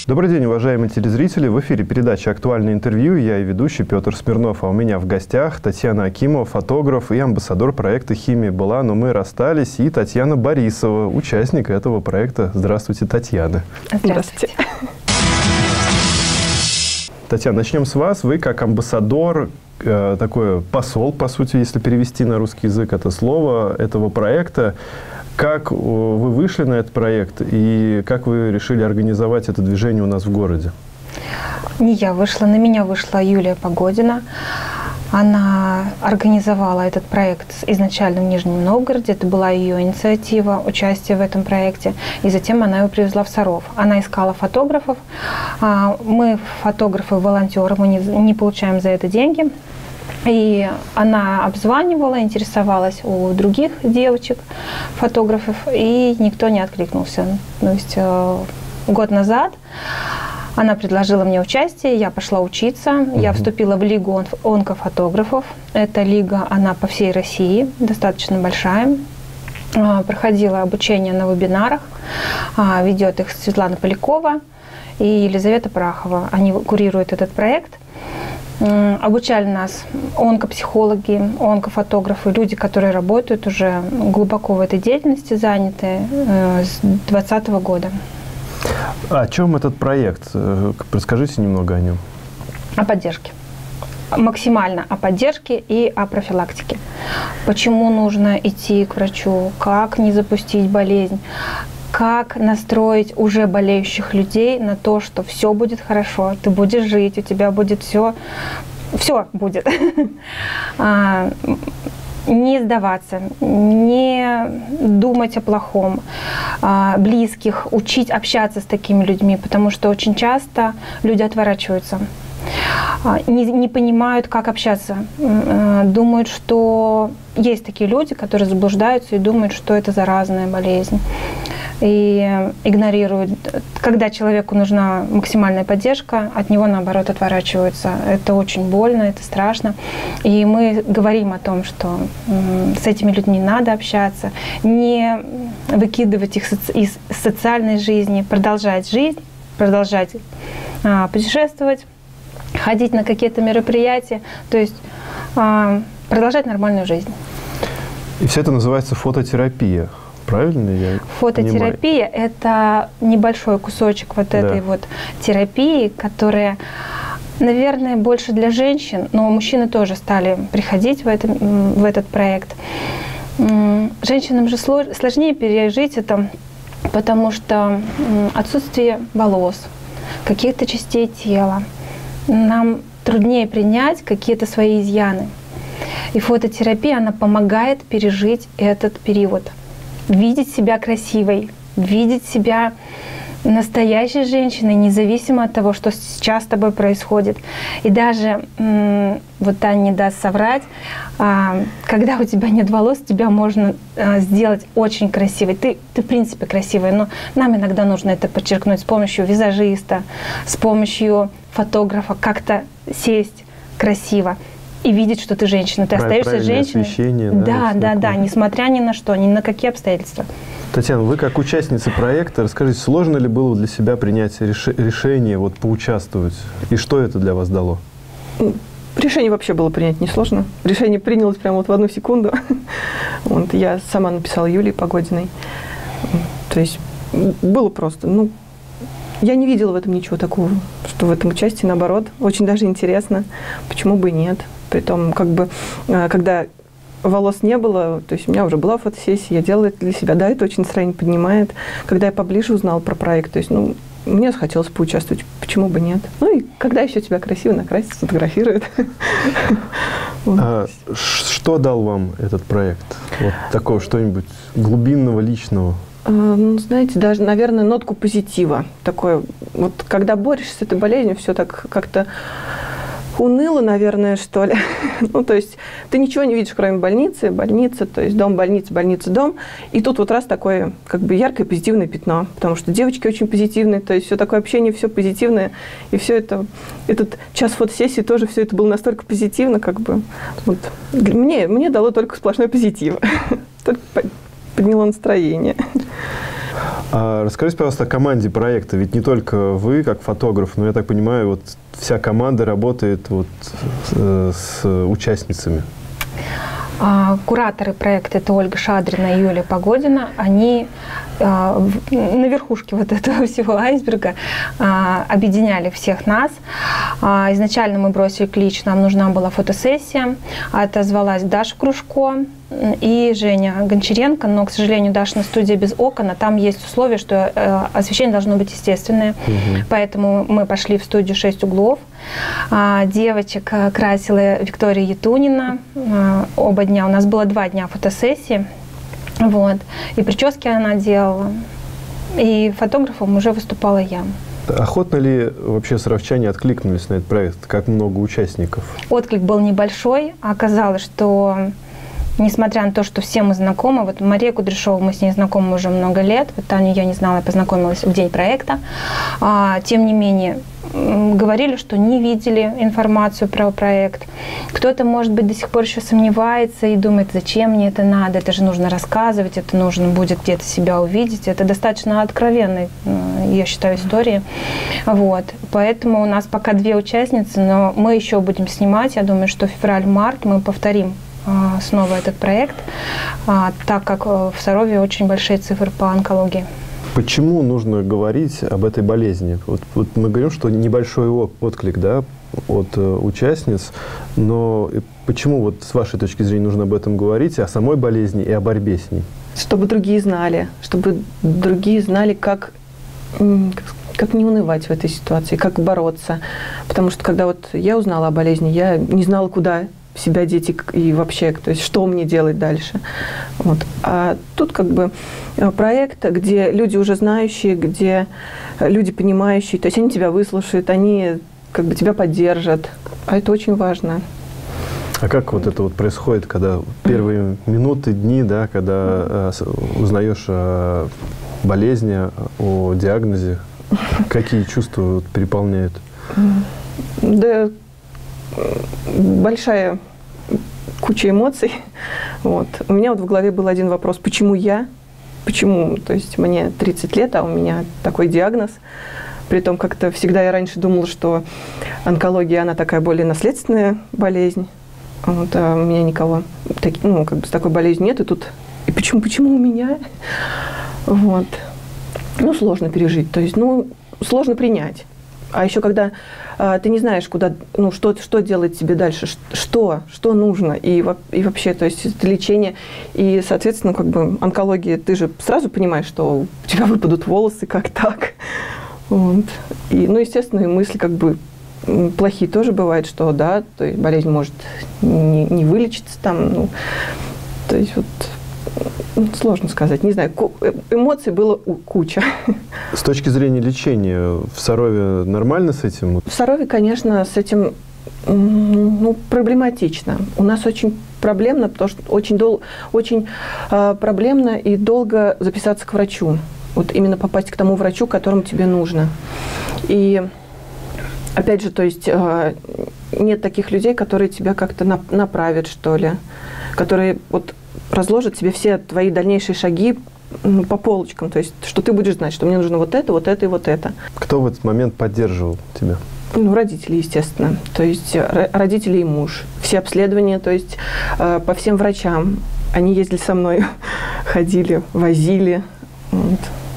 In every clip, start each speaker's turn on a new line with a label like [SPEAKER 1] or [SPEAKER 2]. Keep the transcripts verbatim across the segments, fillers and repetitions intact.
[SPEAKER 1] Добрый день, уважаемые телезрители. В эфире передача «Актуальное интервью». Я и ведущий Петр Смирнов. А у меня в гостях Татьяна Акимова, фотограф и амбассадор проекта «Химия была, но мы расстались», и Татьяна Борисова, участник этого проекта. Здравствуйте, Татьяна.
[SPEAKER 2] Здравствуйте.
[SPEAKER 1] Татьяна, начнем с вас. Вы как амбассадор, э, такой посол, по сути, если перевести на русский язык это слово, этого проекта. Как вы вышли на этот проект и как вы решили организовать это движение у нас в городе?
[SPEAKER 2] Не я вышла, на меня вышла Юлия Погодина. Она организовала этот проект изначально в Нижнем Новгороде. Это была ее инициатива, участие в этом проекте. И затем она его привезла в Саров. Она искала фотографов. Мы фотографы, волонтеры, мы не, не получаем за это деньги. И она обзванивала, интересовалась у других девочек, фотографов, и никто не откликнулся. То есть э, год назад она предложила мне участие, я пошла учиться, угу. Я вступила в Лигу онкофотографов. Эта лига, она по всей России, достаточно большая. Э, проходила обучение на вебинарах, э, ведет их Светлана Полякова и Елизавета Прахова. Они курируют этот проект. Обучали нас онкопсихологи, онкофотографы, люди, которые работают уже глубоко в этой деятельности, заняты с двадцатого года.
[SPEAKER 1] О чем этот проект? Расскажите немного о нем.
[SPEAKER 2] О поддержке. Максимально о поддержке и о профилактике. Почему нужно идти к врачу, как не запустить болезнь, как настроить уже болеющих людей на то, что все будет хорошо, ты будешь жить, у тебя будет все, все будет. Не сдаваться, не думать о плохом, близких, учить общаться с такими людьми, потому что очень часто люди отворачиваются. Не, не понимают, как общаться. Думают, что есть такие люди, которые заблуждаются и думают, что это заразная болезнь. И игнорируют. Когда человеку нужна максимальная поддержка, от него, наоборот, отворачиваются. Это очень больно, это страшно. И мы говорим о том, что с этими людьми надо общаться, не выкидывать их из социальной жизни, продолжать жизнь, продолжать а, путешествовать, ходить на какие-то мероприятия, то есть а, продолжать нормальную жизнь.
[SPEAKER 1] И все это называется фототерапия. Правильно я
[SPEAKER 2] Фототерапия – это небольшой кусочек вот этой да. вот терапии, которая, наверное, больше для женщин, но мужчины тоже стали приходить в, этом, в этот проект. Женщинам же сложнее пережить это, потому что отсутствие волос, каких-то частей тела. Нам труднее принять какие-то свои изъяны. И фототерапия, она помогает пережить этот период. Видеть себя красивой, видеть себя настоящей женщиной, независимо от того, что сейчас с тобой происходит. И даже, вот Таня не даст соврать, когда у тебя нет волос, тебя можно сделать очень красивой. Ты, ты в принципе красивая, но нам иногда нужно это подчеркнуть с помощью визажиста, с помощью фотографа, как-то сесть красиво. И видеть, что ты женщина, ты остаешься женщиной. Да, да, да, да, несмотря ни на что, ни на какие обстоятельства.
[SPEAKER 1] Татьяна, вы как участница проекта, расскажите, сложно ли было для себя принять реш... решение вот, поучаствовать? И что это для вас дало?
[SPEAKER 3] Решение вообще было принять несложно. Решение принялось прямо вот в одну секунду. Вот, я сама написала Юлии Погодиной. То есть было просто, ну, я не видела в этом ничего такого, что в этом участии, наоборот, очень даже интересно. Почему бы и нет? Притом, как бы, когда волос не было, то есть у меня уже была фотосессия, я делала это для себя. Да, это очень настроение поднимает. Когда я поближе узнала про проект, то есть, ну, мне захотелось поучаствовать, почему бы нет? Ну и когда еще тебя красиво накрасят, сфотографируют.
[SPEAKER 1] Что дал вам этот проект? Вот такого что-нибудь глубинного, личного?
[SPEAKER 3] Ну, знаете, даже, наверное, нотку позитива. Такое, вот когда борешься с этой болезнью, все так как-то уныло, наверное, что ли. Ну, то есть ты ничего не видишь, кроме больницы, больница, то есть дом, больница, больница, дом. И тут вот раз такое, как бы, яркое позитивное пятно, потому что девочки очень позитивные, то есть все такое общение, все позитивное. И все это, этот час фотосессии тоже все это было настолько позитивно, как бы, вот. Мне, мне дало только сплошной позитив. Только подняло настроение.
[SPEAKER 1] А расскажите, пожалуйста, о команде проекта. Ведь не только вы, как фотограф, но, я так понимаю, вот вся команда работает вот с участницами.
[SPEAKER 2] Кураторы проекта, это Ольга Шадрина и Юлия Погодина, они на верхушке вот этого всего айсберга объединяли всех нас. Изначально мы бросили клич, нам нужна была фотосессия, отозвалась Даша Кружко и Женя Гончаренко, но, к сожалению, Дашина студия без окон, а там есть условие, что освещение должно быть естественное, угу. Поэтому мы пошли в студию «Шесть углов». Девочек красила Виктория Ятунина. Оба дня, у нас было два дня фотосессии, вот, и прически она делала, и фотографом уже выступала я.
[SPEAKER 1] Охотно ли вообще саровчане откликнулись на этот проект? Как много участников?
[SPEAKER 2] Отклик был небольшой, а оказалось, что несмотря на то, что все мы знакомы, вот Мария Кудряшова, мы с ней знакомы уже много лет, вот Таню я не знала, я познакомилась в день проекта, а, тем не менее, говорили, что не видели информацию про проект. Кто-то, может быть, до сих пор еще сомневается и думает, зачем мне это надо, это же нужно рассказывать, это нужно будет где-то себя увидеть. Это достаточно откровенная, я считаю, история. Вот. Поэтому у нас пока две участницы, но мы еще будем снимать. Я думаю, что февраль-март мы повторим снова этот проект, так как в Сарове очень большие цифры по онкологии.
[SPEAKER 1] Почему нужно говорить об этой болезни? Вот, вот мы говорим, что небольшой отклик, да, от э, участниц, но почему вот с вашей точки зрения нужно об этом говорить, о самой болезни и о борьбе с ней?
[SPEAKER 3] Чтобы другие знали, чтобы другие знали, как, как не унывать в этой ситуации, как бороться. Потому что когда вот я узнала о болезни, я не знала, куда себя деть и вообще, то есть что мне делать дальше. Вот. А тут как бы проект, где люди уже знающие, где люди понимающие, то есть они тебя выслушают, они как бы тебя поддержат, а это очень важно.
[SPEAKER 1] А как вот это вот происходит, когда первые минуты, дни, да, когда узнаешь о болезни, о диагнозе, какие чувства переполняют?
[SPEAKER 3] Да, большая куча эмоций. Вот. У меня вот в голове был один вопрос, почему я? Почему? То есть мне тридцать лет, а у меня такой диагноз. Притом как-то всегда я раньше думала, что онкология, она такая более наследственная болезнь. Вот, а у меня никого так, ну, как бы с такой болезнью нет. И тут, и почему, почему у меня? Вот. Ну, сложно пережить. То есть, ну, сложно принять. А еще когда а, ты не знаешь, куда, ну, что, что делать тебе дальше, что, что нужно, и, и вообще, то есть это лечение, и, соответственно, как бы онкология, ты же сразу понимаешь, что у тебя выпадут волосы, как так. Вот. И, ну, естественно, мысли как бы плохие тоже бывают, что, да, то есть болезнь может не, не вылечиться там, ну, то есть вот... Сложно сказать, не знаю, эмоций было куча.
[SPEAKER 1] С точки зрения лечения, в Сарове нормально с этим?
[SPEAKER 3] В Сарове, конечно, с этим ну, проблематично. У нас очень проблемно, потому что очень, дол очень э, проблемно и долго записаться к врачу. Вот именно попасть к тому врачу, которому тебе нужно. И опять же, то есть э, нет таких людей, которые тебя как-то на направят, что ли, которые вот разложат тебе все твои дальнейшие шаги по полочкам, то есть, что ты будешь знать, что мне нужно вот это, вот это и вот это.
[SPEAKER 1] Кто в этот момент поддерживал тебя?
[SPEAKER 3] Ну, родители, естественно, то есть родители и муж. Все обследования, то есть по всем врачам. Они ездили со мной, ходили, возили. Вот.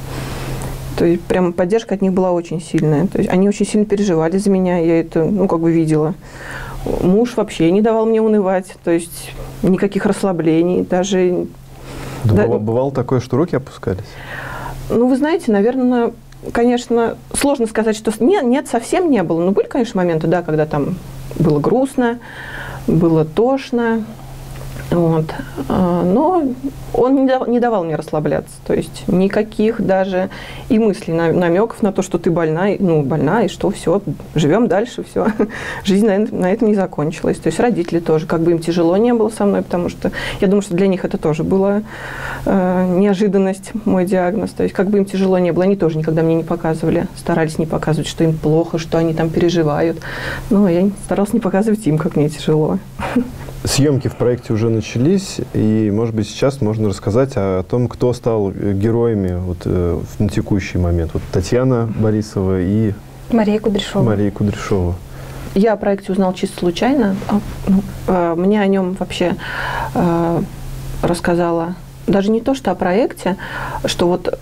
[SPEAKER 3] То есть прям поддержка от них была очень сильная. То есть они очень сильно переживали за меня, я это, ну, как бы видела. Муж вообще не давал мне унывать, то есть никаких расслаблений, даже...
[SPEAKER 1] Да, да, бывало такое, что руки опускались?
[SPEAKER 3] Ну, вы знаете, наверное, конечно, сложно сказать, что... Нет, нет, совсем не было. Ну, были, конечно, моменты, да, когда там было грустно, было тошно, вот. Но он не давал, не давал мне расслабляться, то есть никаких даже и мыслей, намеков на то, что ты больна, ну, больна, и что все, живем дальше, все. Жизнь на, на этом не закончилась. То есть родители тоже, как бы им тяжело не было со мной, потому что я думаю, что для них это тоже была э, неожиданность, мой диагноз. То есть как бы им тяжело не было, они тоже никогда мне не показывали, старались не показывать, что им плохо, что они там переживают. Но я старалась не показывать им, как мне тяжело.
[SPEAKER 1] Съемки в проекте уже начались, и, может быть, сейчас можно рассказать о том, кто стал героями вот, э, на текущий момент. Вот Татьяна Борисова и
[SPEAKER 2] Мария Кудряшова.
[SPEAKER 1] Мария Кудряшова.
[SPEAKER 3] Я о проекте узнала чисто случайно. Мне о нем вообще рассказала даже не то, что о проекте, что вот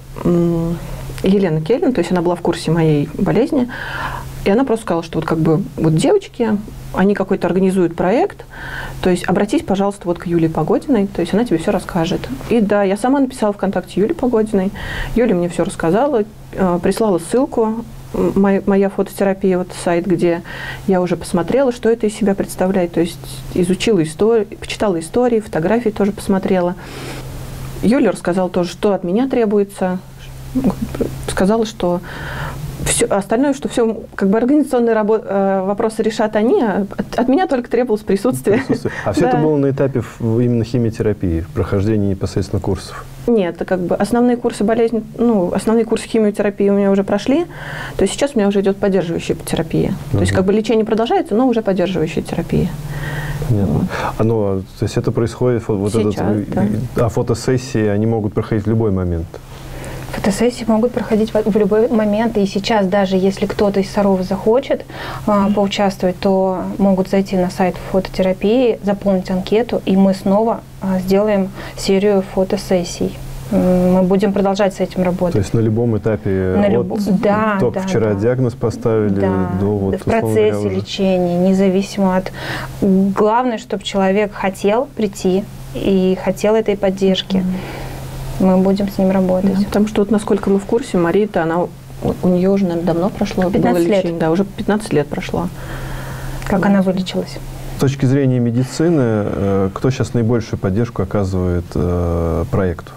[SPEAKER 3] Елена Кельна, то есть она была в курсе моей болезни, и она просто сказала, что вот как бы вот девочки, они какой-то организуют проект, то есть обратись, пожалуйста, вот к Юлии Погодиной, то есть она тебе все расскажет. И да, я сама написала ВКонтакте Юлии Погодиной, Юля мне все рассказала, прислала ссылку, моя, моя фототерапия, вот сайт, где я уже посмотрела, что это из себя представляет, то есть изучила историю, почитала истории, фотографии тоже посмотрела. Юля рассказала тоже, что от меня требуется, сказала, что все, остальное, что все как бы организационные работы, э, вопросы решат они, а от, от меня только требовалось присутствие.
[SPEAKER 1] присутствие. А все да. это было на этапе именно химиотерапии, прохождения непосредственно курсов?
[SPEAKER 3] Нет, как бы основные курсы болезни, ну, основные курсы химиотерапии у меня уже прошли, то есть сейчас у меня уже идет поддерживающая терапия. Угу. То есть как бы лечение продолжается, но уже поддерживающая терапия.
[SPEAKER 1] Понятно. Вот. Оно, то есть это происходит, вот
[SPEAKER 3] сейчас,
[SPEAKER 1] этот,
[SPEAKER 3] да.
[SPEAKER 1] а фотосессии, они могут проходить в любой момент?
[SPEAKER 2] Фотосессии могут проходить в любой момент, и сейчас даже если кто-то из Сарова захочет а, поучаствовать, то могут зайти на сайт фототерапии, заполнить анкету, и мы снова а, сделаем серию фотосессий. Мы будем продолжать с этим работать.
[SPEAKER 1] То есть на любом этапе,
[SPEAKER 2] на
[SPEAKER 1] от
[SPEAKER 2] люб... да,
[SPEAKER 1] только
[SPEAKER 2] да,
[SPEAKER 1] вчера
[SPEAKER 2] да.
[SPEAKER 1] диагноз поставили,
[SPEAKER 2] да.
[SPEAKER 1] до вот,
[SPEAKER 2] в процессе
[SPEAKER 1] говоря,
[SPEAKER 2] лечения, независимо от... Главное, чтобы человек хотел прийти и хотел этой поддержки. Mm-hmm. Мы будем с ним работать.
[SPEAKER 3] Да, потому что, вот, насколько мы в курсе, Мария-то, она, у нее уже, наверное, давно прошло.
[SPEAKER 2] пятнадцать лет.
[SPEAKER 3] Лечение, да, уже пятнадцать лет прошло.
[SPEAKER 2] Как вот. Она вылечилась.
[SPEAKER 1] С точки зрения медицины, кто сейчас наибольшую поддержку оказывает э, проекту?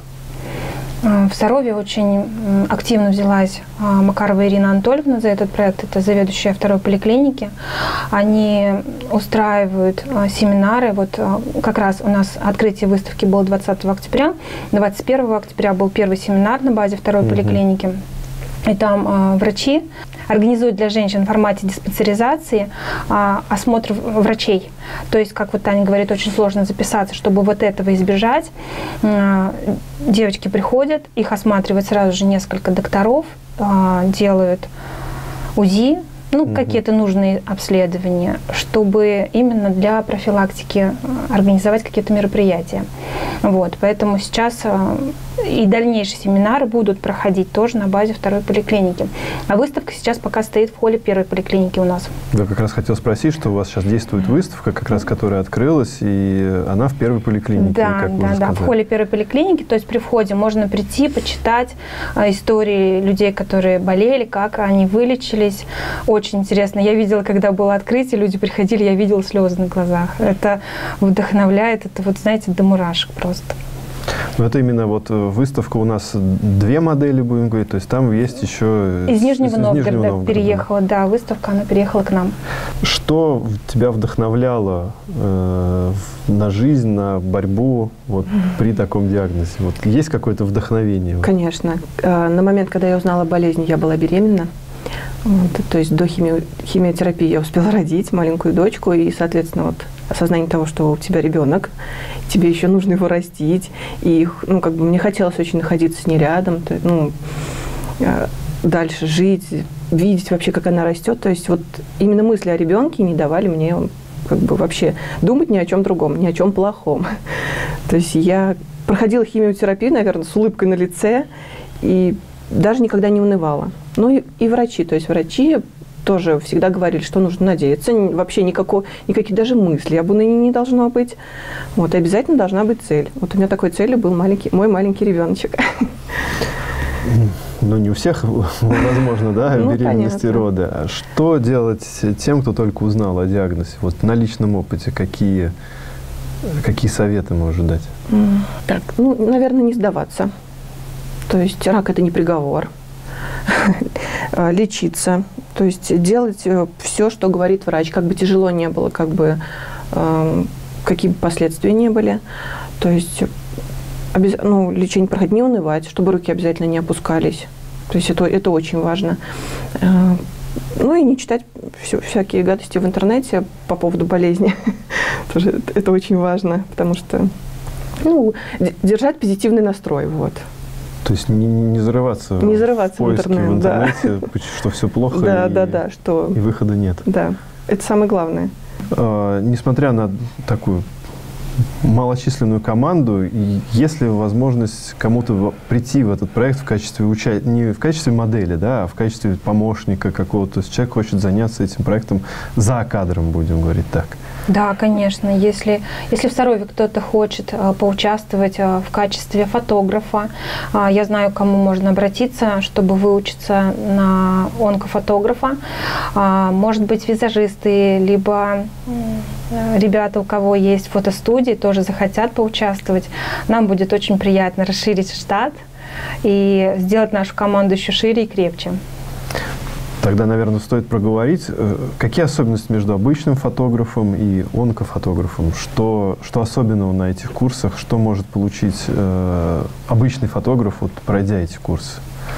[SPEAKER 2] В Сарове очень активно взялась Макарова Ирина Анатольевна за этот проект. Это заведующая второй поликлиники. Они устраивают семинары. Вот как раз у нас открытие выставки было двадцатого октября. двадцать первого октября был первый семинар на базе второй mm-hmm. поликлиники. И там врачи организуют для женщин в формате диспансеризации осмотр врачей. То есть, как вот Таня говорит, очень сложно записаться, чтобы вот этого избежать. Девочки приходят, их осматривают сразу же несколько докторов, делают УЗИ, ну, угу. какие-то нужные обследования, чтобы именно для профилактики организовать какие-то мероприятия. Вот, поэтому сейчас и дальнейшие семинары будут проходить тоже на базе второй поликлиники. А выставка сейчас пока стоит в холле первой поликлиники у нас.
[SPEAKER 1] Я как раз хотел спросить, что у вас сейчас действует выставка, как раз которая открылась, и она в первой поликлинике.
[SPEAKER 2] Да,
[SPEAKER 1] как
[SPEAKER 2] да, да, в холле первой поликлиники. То есть при входе можно прийти, почитать истории людей, которые болели, как они вылечились. Очень интересно. Я видела, когда было открытие, люди приходили, я видела слезы на глазах. Это вдохновляет, это вот, знаете, до мурашек просто.
[SPEAKER 1] Но это именно вот выставка у нас две модели, будем говорить, то есть там есть еще...
[SPEAKER 2] Из Нижнего, из, из
[SPEAKER 1] Новгорода,
[SPEAKER 2] Нижнего Новгорода переехала, да. да, выставка, она переехала к нам.
[SPEAKER 1] Что тебя вдохновляло э, на жизнь, на борьбу вот, mm-hmm. при таком диагнозе? Вот есть какое-то вдохновение?
[SPEAKER 3] Конечно. На момент, когда я узнала болезнь, я была беременна. Вот, то есть до химио, химиотерапии я успела родить маленькую дочку, и, соответственно, вот осознание того, что у тебя ребенок, тебе еще нужно его растить, и, ну, как бы мне хотелось очень находиться с ней рядом, то, ну, дальше жить, видеть вообще, как она растет, то есть вот именно мысли о ребенке не давали мне как бы вообще думать ни о чем другом, ни о чем плохом. То есть я проходила химиотерапию, наверное, с улыбкой на лице, и даже никогда не унывала. Ну и, и врачи, то есть врачи тоже всегда говорили, что нужно надеяться, вообще никакого, никаких даже мыслей об унынии не должно быть. Вот, и обязательно должна быть цель. Вот у меня такой целью был маленький, мой маленький ребеночек.
[SPEAKER 1] Ну, не у всех возможно, да,
[SPEAKER 3] ну,
[SPEAKER 1] беременности
[SPEAKER 3] понятно.
[SPEAKER 1] рода. А что делать тем, кто только узнал о диагнозе? Вот на личном опыте какие, какие советы можешь дать?
[SPEAKER 3] Так, ну, наверное, не сдаваться. То есть рак – это не приговор. Лечиться, то есть делать все, что говорит врач, как бы тяжело не было, как бы э, какие бы последствия не были. То есть обяз... ну, лечение проходить, не унывать, чтобы руки обязательно не опускались. То есть это, это очень важно. Э, Ну и не читать все, всякие гадости в интернете по поводу болезни. Тоже это очень важно, потому что ну, держать позитивный настрой. Вот.
[SPEAKER 1] То есть не, не зарываться,
[SPEAKER 3] не зарываться
[SPEAKER 1] в, в интернет, в интернете, да. Что все плохо
[SPEAKER 3] да,
[SPEAKER 1] и,
[SPEAKER 3] да, да, что...
[SPEAKER 1] и выхода нет.
[SPEAKER 3] Да, это самое главное.
[SPEAKER 1] А, несмотря на такую малочисленную команду, есть ли возможность кому-то прийти в этот проект в качестве уча... не в качестве модели, да, а в качестве помощника какого-то? То есть человек хочет заняться этим проектом за кадром, будем говорить так.
[SPEAKER 2] Да, конечно. Если, если в Сарове кто-то хочет а, поучаствовать а, в качестве фотографа, а, я знаю, к кому можно обратиться, чтобы выучиться на онкофотографа. А, может быть, визажисты, либо а, ребята, у кого есть фотостудии, тоже захотят поучаствовать. Нам будет очень приятно расширить штат и сделать нашу команду еще шире и крепче.
[SPEAKER 1] Тогда, наверное, стоит проговорить, какие особенности между обычным фотографом и онкофотографом, что, что особенного на этих курсах, что может получить э, обычный фотограф, вот, пройдя эти курсы?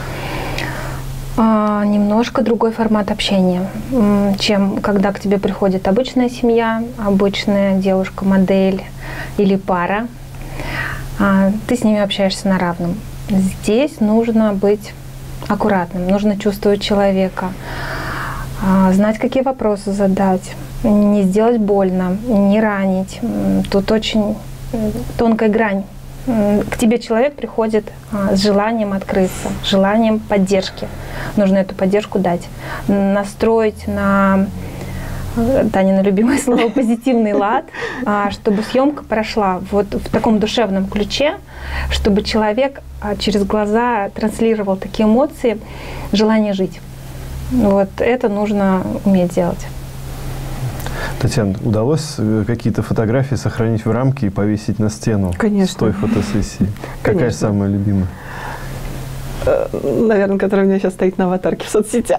[SPEAKER 2] А, немножко другой формат общения, чем когда к тебе приходит обычная семья, обычная девушка-модель или пара. А, ты с ними общаешься на равном. Здесь нужно быть аккуратным, нужно чувствовать человека, знать, какие вопросы задать, не сделать больно, не ранить. Тут очень тонкая грань. К тебе человек приходит с желанием открыться, желанием поддержки. Нужно эту поддержку дать. Настроить на, Танина любимое слово, позитивный лад, чтобы съемка прошла вот в таком душевном ключе, чтобы человек через глаза транслировал такие эмоции, желание жить. Вот это нужно уметь делать.
[SPEAKER 1] Татьяна, удалось какие-то фотографии сохранить в рамке и повесить на стену?
[SPEAKER 3] Конечно.
[SPEAKER 1] С той фотосессии? Какая
[SPEAKER 3] Конечно.
[SPEAKER 1] самая любимая?
[SPEAKER 3] Наверное, которая у меня сейчас стоит на аватарке в соцсетях.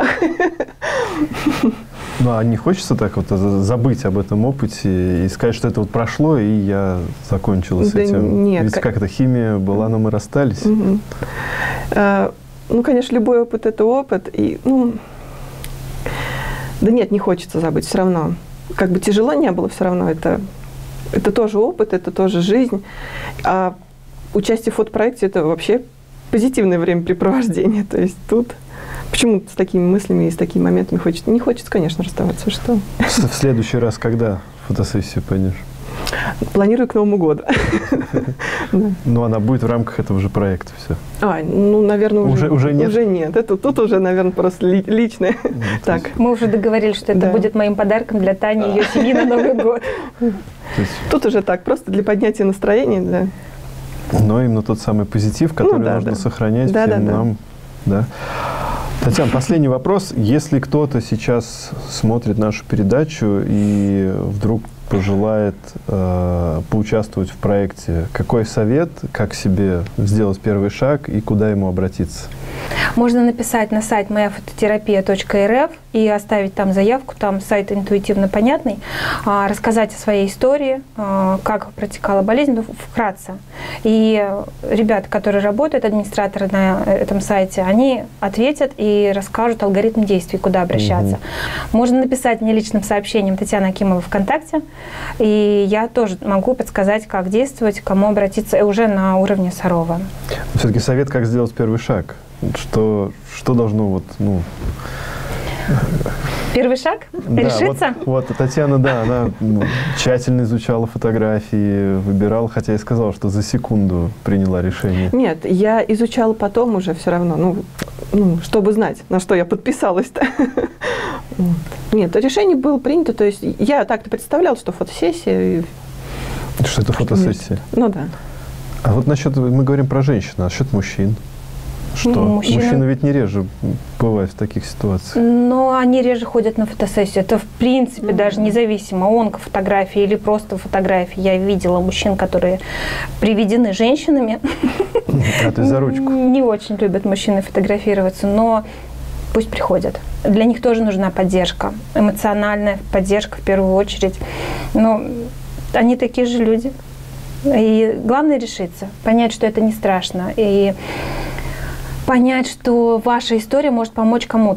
[SPEAKER 1] Ну, а не хочется так вот забыть об этом опыте и сказать, что это вот прошло, и я закончила с
[SPEAKER 3] да
[SPEAKER 1] этим?
[SPEAKER 3] Нет.
[SPEAKER 1] Ведь как-то химия была, но мы расстались.
[SPEAKER 3] Угу. А, ну, конечно, любой опыт – это опыт. И, ну, да нет, не хочется забыть все равно. Как бы тяжело не было, все равно это, это тоже опыт, это тоже жизнь. А участие в фотопроекте – это вообще позитивное времяпрепровождение. То есть тут почему-то с такими мыслями и с такими моментами хочется, не хочется, конечно, расставаться. Что?
[SPEAKER 1] В следующий раз когда фотосессию пойдешь?
[SPEAKER 3] Планирую к Новому году.
[SPEAKER 1] Ну, она будет в рамках этого же проекта все.
[SPEAKER 3] А, ну, наверное, уже,
[SPEAKER 1] уже, уже нет.
[SPEAKER 3] Уже нет. Это тут уже, наверное, просто ли, личное.
[SPEAKER 1] Ну,
[SPEAKER 3] так.
[SPEAKER 2] Мы уже договорились, что это
[SPEAKER 3] да.
[SPEAKER 2] будет моим подарком для Тани и ее семьи на Новый год.
[SPEAKER 1] Есть...
[SPEAKER 3] Тут уже так, просто для поднятия настроения, да.
[SPEAKER 1] Но именно тот самый позитив, который
[SPEAKER 3] ну, да,
[SPEAKER 1] нужно
[SPEAKER 3] да.
[SPEAKER 1] сохранять
[SPEAKER 3] да,
[SPEAKER 1] всем
[SPEAKER 3] да,
[SPEAKER 1] нам. Да. Татьяна, последний вопрос. Если кто-то сейчас смотрит нашу передачу и вдруг пожелает э, поучаствовать в проекте, какой совет, как себе сделать первый шаг и куда ему обратиться?
[SPEAKER 2] Можно написать на сайт моя фототерапия точка эр эф и оставить там заявку, там сайт интуитивно понятный, а, рассказать о своей истории, а, как протекала болезнь, ну, вкратце. И ребята, которые работают, администраторы на этом сайте, они ответят и расскажут алгоритм действий, куда обращаться. Угу. Можно написать мне личным сообщением Татьяна Акимова ВКонтакте, и я тоже могу подсказать, как действовать, к кому обратиться уже на уровне Сарова.
[SPEAKER 1] Все-таки совет, как сделать первый шаг. Что, что должно вот, ну...
[SPEAKER 2] Первый шаг?
[SPEAKER 1] Да,
[SPEAKER 2] Решиться?
[SPEAKER 1] Вот, вот Татьяна, да, она ну, тщательно изучала фотографии, выбирала, хотя я сказала, что за секунду приняла решение.
[SPEAKER 3] Нет, я изучала потом уже все равно, ну, ну чтобы знать, на что я подписалась-то. Нет, решение было принято, то есть я так-то представляла, что фотосессия...
[SPEAKER 1] Что это фотосессия?
[SPEAKER 3] Ну да.
[SPEAKER 1] А вот насчет, мы говорим про женщин, а насчет мужчин? Что?
[SPEAKER 2] Ну, мужчины...
[SPEAKER 1] Мужчины ведь не реже бывают в таких ситуациях.
[SPEAKER 2] Но они реже ходят на фотосессию. Это, в принципе, mm-hmm. даже независимо, онкофотографии или просто фотографии. Я видела мужчин, которые приведены женщинами.
[SPEAKER 1] А ты за ручку?
[SPEAKER 2] Не очень любят мужчины фотографироваться, но пусть приходят. Для них тоже нужна поддержка, эмоциональная поддержка в первую очередь. Но они такие же люди. И главное решиться, понять, что это не страшно. И понять, что ваша история может помочь кому-то.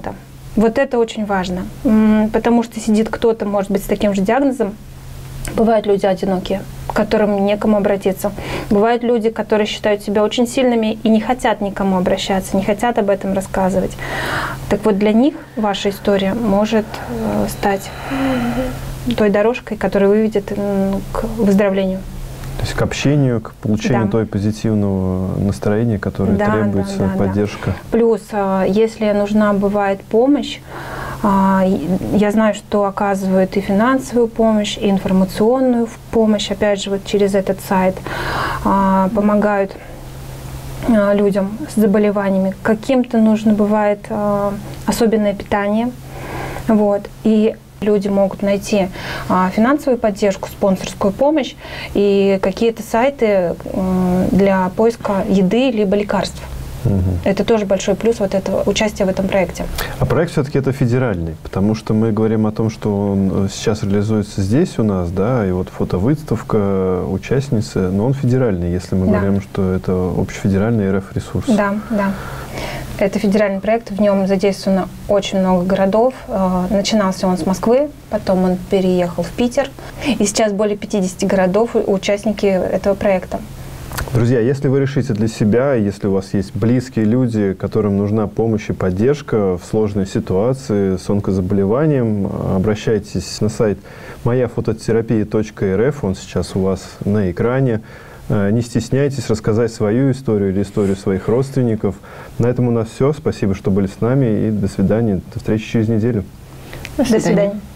[SPEAKER 2] Вот это очень важно, потому что сидит кто-то, может быть, с таким же диагнозом. Бывают люди одинокие, к которым некому обратиться. Бывают люди, которые считают себя очень сильными и не хотят никому обращаться, не хотят об этом рассказывать. Так вот, для них ваша история может стать той дорожкой, которая выведет к выздоровлению.
[SPEAKER 1] То есть к общению, к получению да. той позитивного настроения, которое
[SPEAKER 2] да,
[SPEAKER 1] требуется,
[SPEAKER 2] да, да,
[SPEAKER 1] поддержка.
[SPEAKER 2] Да. Плюс, если нужна бывает помощь, я знаю, что оказывают и финансовую помощь, и информационную помощь, опять же, вот через этот сайт, помогают людям с заболеваниями. Каким-то нужно бывает особенное питание, вот, и люди могут найти финансовую поддержку, спонсорскую помощь и какие-то сайты для поиска еды либо лекарств. Угу. Это тоже большой плюс вот этого участия в этом проекте.
[SPEAKER 1] А проект все-таки это федеральный, потому что мы говорим о том, что он сейчас реализуется здесь у нас, да, и вот фотовыставка участницы, но он федеральный, если мы да. говорим, что это общефедеральный эр эф ресурс.
[SPEAKER 2] Да, да. Это федеральный проект, в нем задействовано очень много городов. Начинался он с Москвы, потом он переехал в Питер, и сейчас более пятидесяти городов участники этого проекта.
[SPEAKER 1] Друзья, если вы решите для себя, если у вас есть близкие люди, которым нужна помощь и поддержка в сложной ситуации с онкозаболеванием, обращайтесь на сайт моя фототерапия точка эр эф, он сейчас у вас на экране. Не стесняйтесь рассказать свою историю или историю своих родственников. На этом у нас все. Спасибо, что были с нами, и до свидания. До встречи через неделю.
[SPEAKER 2] До свидания. До свидания.